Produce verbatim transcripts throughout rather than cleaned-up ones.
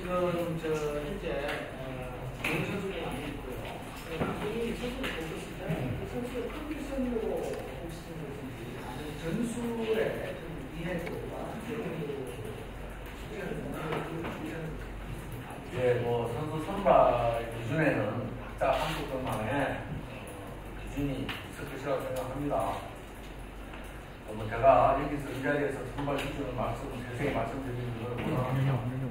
지금 저 현재 좋은 선수들이 많이 있고요. 남편이 선수를 보고 있을 때 그 선수의 컨디션으로 보시는 것인지 아니면 전술의 이해도가 예, 뭐 선수 선발 기준에는 각자 한국 것만의 기준이 있을 것이라고 생각합니다. 뭐 제가 여기서 이 자리에서 선발 기준을 말씀, 세세히 말씀드리는 것은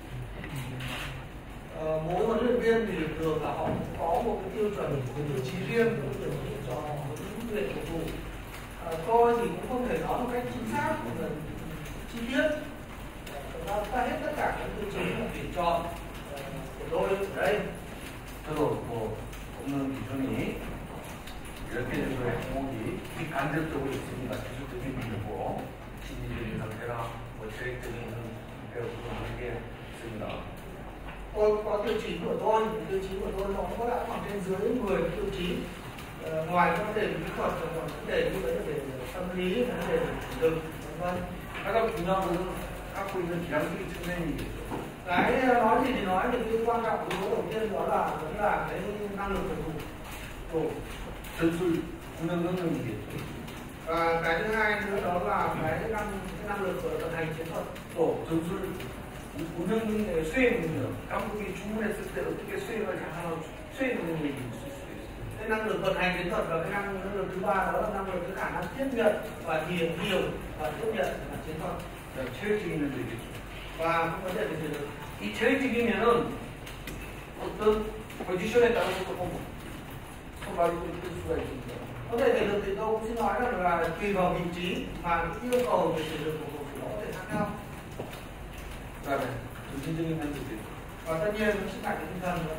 Ờ, mỗi huấn luyện viên thì thường là họ có một cái tiêu chuẩn, một cái tiêu chí riêng để cho huấn luyện phục vụ. À, tôi thì cũng không thể nói một cách chính xác và chi tiết. Ta, ta hết tất cả các tiêu chí mà tuyển chọn của tôi ở đây. 저도 뭐 없는 기준이 이렇게 정도의 항목이 간접적으로 있습니다. 기술적인 문제고 심리적인 상태나 뭐 체력적인 상태로 그런 게 있습니다. Tôi có tiêu chí của tôi, tiêu chí của tôi nó có đã khoảng trên dưới mười tiêu chí. Ờ, ngoài các vấn đề kỹ thuật còn vấn đề như vấn đề tâm lý, vấn đề chủ lực, vân vân. 가장 중요한 것은 갖고 있는 기량적인 측면이겠죠. Cái nói gì thì nói thì cái quan trọng yếu đầu tiên đó là vẫn là cái năng lực phục vụ. 또 전술 운영 능력이겠죠. Và cái thứ hai nữa đó là cái năng cái năng lực của vận hành chiến thuật. 또 전술 운영 능력, 수행 능력, 감독이 주문했을 때 어떻게 수행을 잘하는 수행 능력이 있을 수 있어요. Cái năng lực vận hành chiến thuật và cái năng lực thứ ba đó là năng lực cái khả năng tiếp nhận và hiểu hiểu và tiếp nhận là chiến thuật. 체력적인 능력이겠죠. Và vấn đề về thể lực. 이 체력적이면은 어떤 포지션에 따라서 조금 선발이 될 수가 있습니다. Vấn đề thể lực thì tôi cũng xin nói rằng là tùy vào vị trí mà yêu cầu về thể lực của cầu thủ có thể khác nhau. 그다음에 정신적인 면도 있고. Và tất nhiên nó sẽ phải cái tinh thần nữa.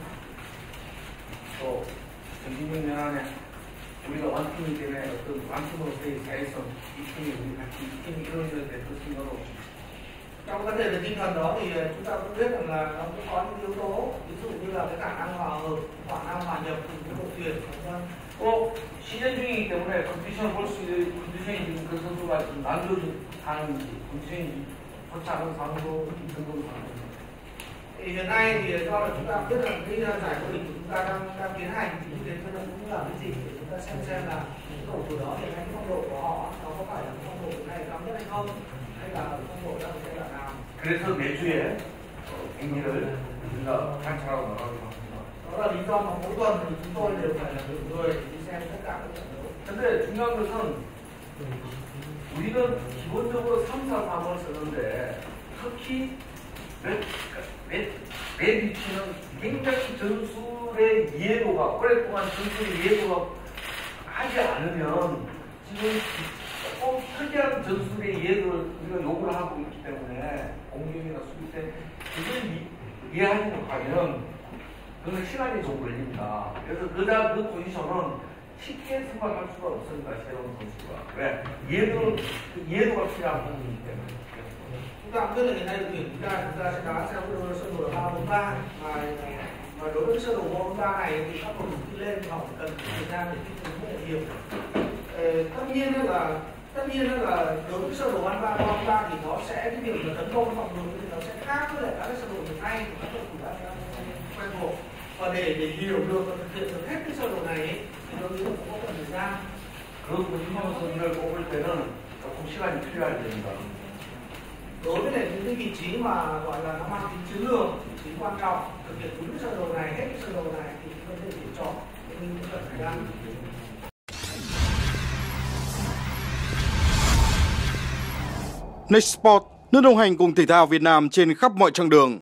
또 정신적 면 안에 우리가 완팀이기 때문에 어떤 완팀으로서의 자율성, 이 팀이 우리 같이 이 팀이 이루어져야 될 것인가로. Trong vấn đề về tinh thần đó thì chúng ta cũng biết rằng là nó cũng có những yếu tố, ví dụ như là cái khả năng hòa hợp, khả năng hòa nhập cùng với đội tuyển, vân. 또 시즌 중이기 때문에 컨디션을 볼 수 있는 컨디션이 지금 그 선수가 좀 난조하는지 컨디션이 좋지 않은 상황도 등등 상황입니다. Thì hiện nay thì do là chúng ta biết rằng cái giải vô địch của chúng ta đang đang tiến hành thì như thế cho nên cũng là cái gì để chúng ta xem xem là cái cầu thủ đó hiện nay cái phong độ của họ nó có phải là phong độ này cao nhất hay không, hay là phong độ đang giai đoạn nào. 그래서 매주에 경기를 우리가 관찰하고 나가기로 합니다. Đó là lý do mà mỗi tuần thì chúng tôi đều phải là cử người đi xem tất cả các trận đấu. 근데 중요한 것은 우리는 기본적으로 삼 사 삼을 쓰는데 특히 몇, 몇, 내 위치는 굉장히 전술의 이해도가 오랫동안 전술의 이해도가 하지 않으면 지금 조금 특이한 전술의 이해도를 우리가 요구를 하고 있기 때문에 공격이나 수비 때 그걸 이, 이해하지 못하면 그건 시간이 좀 걸립니다. 그래서 그다 그 포지션은 쉽게 선발할 수가 없습니다. 새로운 선수가. 왜? 이해도, 그 이해도가 필요한 부분이기 때문에. Chúng ta cũng biết là hiện nay tuyển chúng ta chúng ta sẽ đá theo cái sơ đồ ba bốn ba và và đối với sơ đồ ba bốn ba này thì các cầu thủ khi lên họ cần thời gian để thích ứng rất là nhiều. Ờ, tất nhiên là tất nhiên là đối với sơ đồ ba ba bốn ba thì nó sẽ cái việc mà tấn công phòng ngự thì nó sẽ khác với lại các cái sơ đồ hiện nay của các cầu thủ đã quen thuộc. Và để để hiểu được và thực hiện được hết cái sơ đồ này ấy, thì tôi nghĩ là cũng có cần thời gian. 그 포지션 선수를 뽑을 때는 조금 시간이 필요할 됩니다. Đối với lại những cái vị trí mà gọi là nó mang tính chiến lược, vị trí quan trọng, thực hiện đúng cái sơ đồ này, hết cái sơ đồ này thì vấn đề tuyển chọn nhưng cũng cần thời gian. Next Sport, nước đồng hành cùng thể thao Việt Nam trên khắp mọi chặng đường.